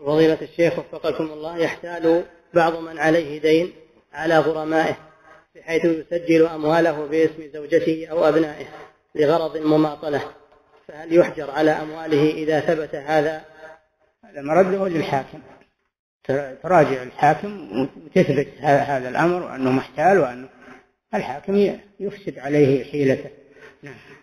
فضيلة الشيخ وفقكم الله، يحتال بعض من عليه دين على غرمائه بحيث يسجل أمواله باسم زوجته أو أبنائه لغرض المماطلة، فهل يحجر على أمواله إذا ثبت هذا؟ هذا مرده للحاكم، تراجع الحاكم وتثبت هذا الأمر وأنه محتال وأنه الحاكم يفسد عليه حيلته. نعم.